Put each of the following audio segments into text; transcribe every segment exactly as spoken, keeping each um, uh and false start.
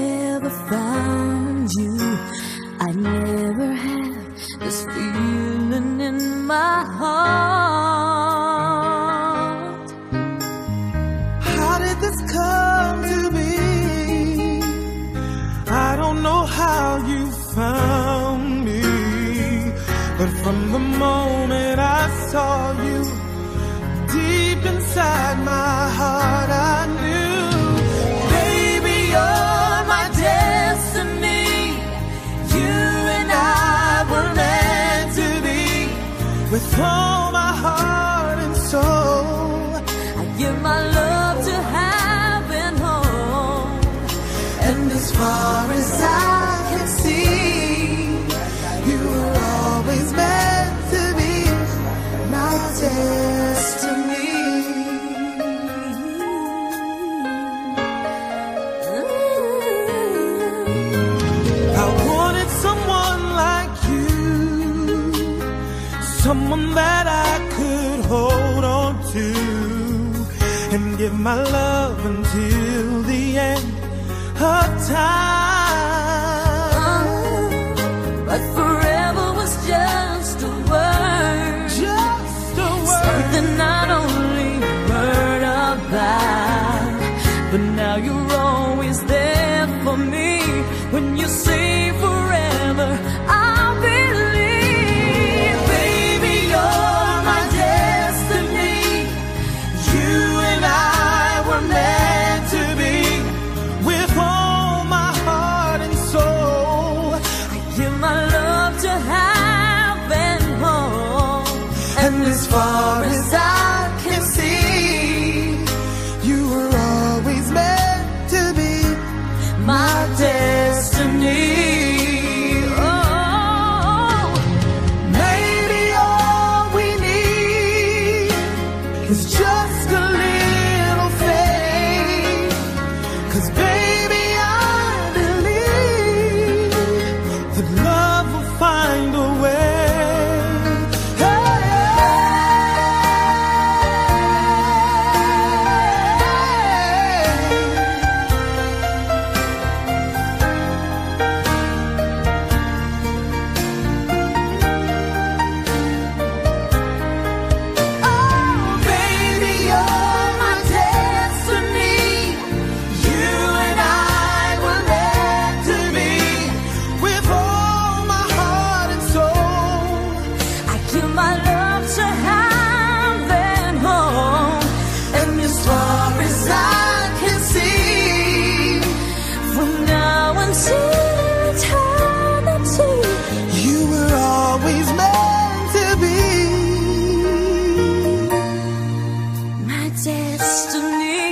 never found you, I'd never have this feeling in my heart. How did this come to be? I don't know how you found me, but from the moment I saw you, deep inside my heart I knew, baby, you're my destiny. You and I were meant to be. With all my heart and soul, I give my love to heaven home. and as far as I can see, you were always meant to be my destiny. I wanted someone like you, someone that I could hold on to and give my love until the end of time. But forever was just a word, Just a word. something not only heard about, but now you're always there for me. When you say forever, I'll believe, baby, you're my destiny. You and I were meant to be. With all my heart and soul, I give my love to heaven home. and as far as I can see, you were always meant to be My destiny. Oh, maybe all we need is just a little faith. 'Cause baby, I believe that love will find a way. Hey, oh, baby, you're my destiny. You and I were meant to be. With all my heart and soul, I give my love to heaven home. and as far as I can see, From now until eternity, you were always meant to be my destiny.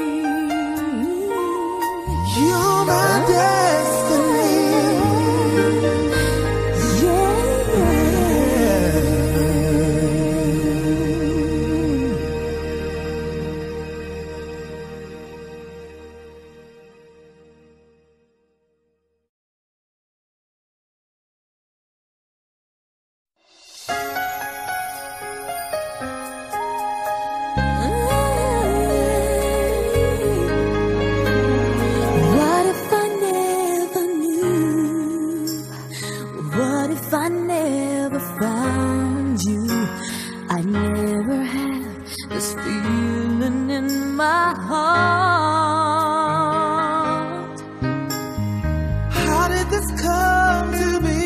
you're my destiny. What if I never knew? What if I never found you? I'd never have this feeling in my heart. How did this come to be?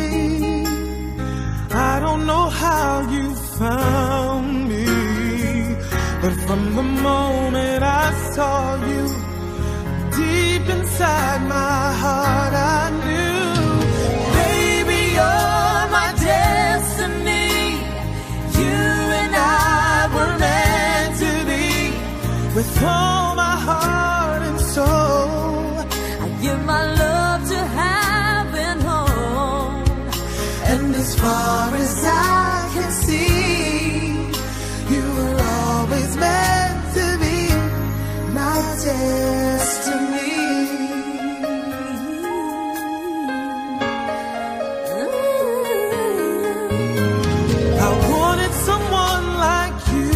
I don't know how you found me, but from the moment I saw you, deep inside my heart I knew, baby, you're my destiny. You and I were meant to be. With all my heart and soul, I give my love to heaven home. and as far as I can see, you were always meant to be my destiny. I wanted someone like you,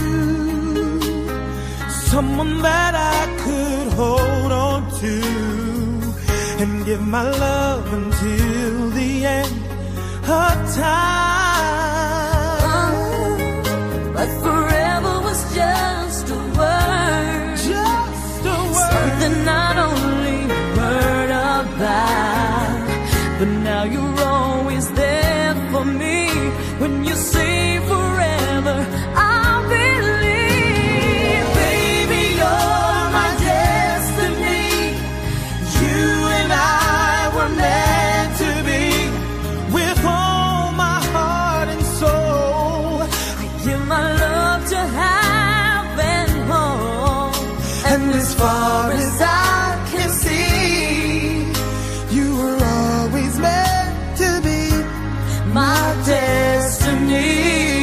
someone that I could hold on to and give my love until the end of time. Oh, but forever was just a word, just a word, something I'd only heard about. But now you're always there for me. When you say forever, I'll believe. Baby, you're my destiny. You and I were meant to be. with all my heart and soul. I give my love to half and whole. And as far as I can see, you were always meant to be my destiny.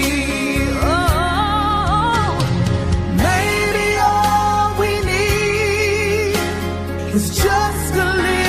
Oh, maybe all we need is just a little